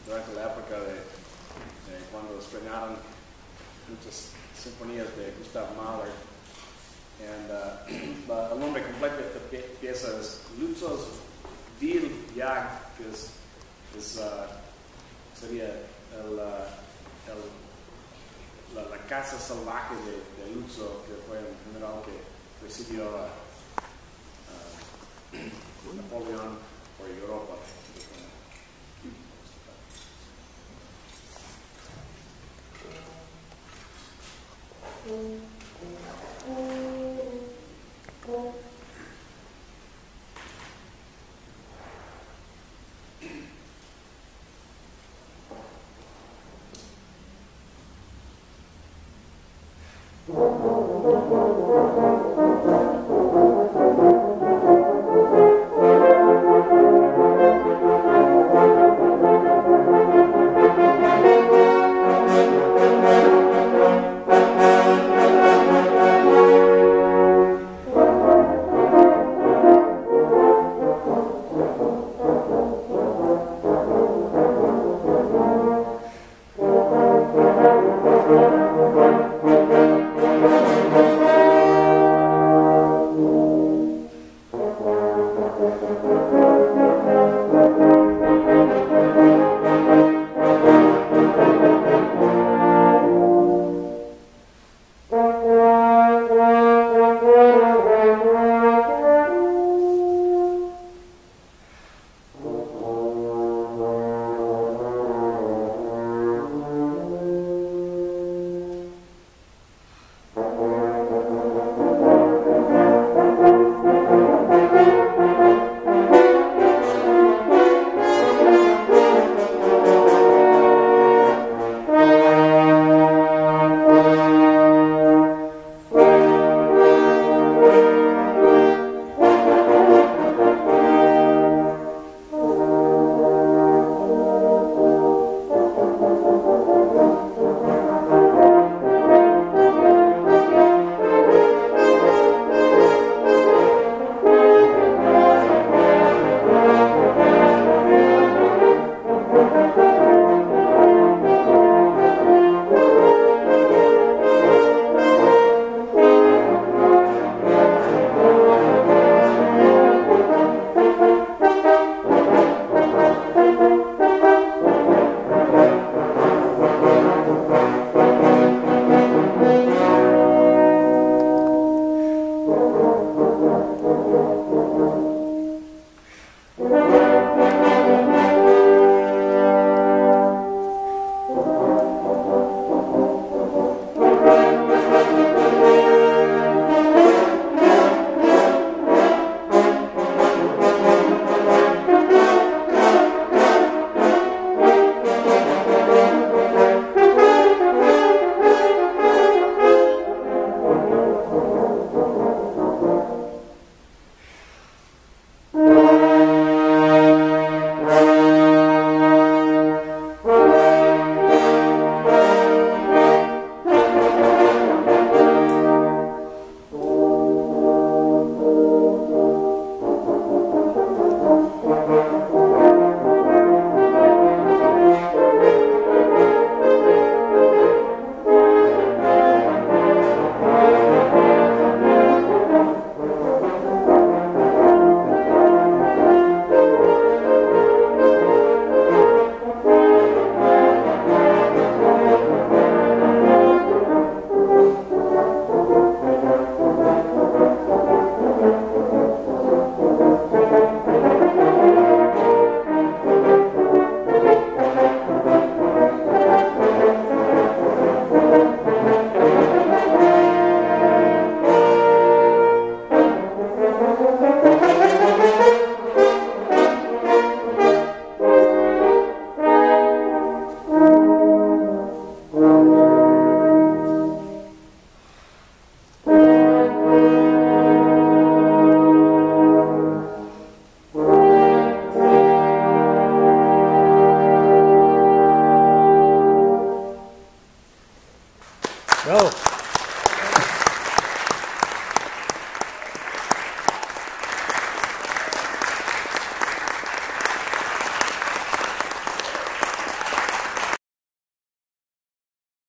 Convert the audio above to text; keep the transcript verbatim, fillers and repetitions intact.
durante la época de, de cuando estrenaron muchas sinfonías de Gustav Mahler. And, uh, la, el nombre completo de esta pieza es Lützows Viljag, que es, es, uh, sería el, uh, el, la, la casa salvaje de, de Lützow, que fue el general que recibió a uh, uh, Napoleón por Europa.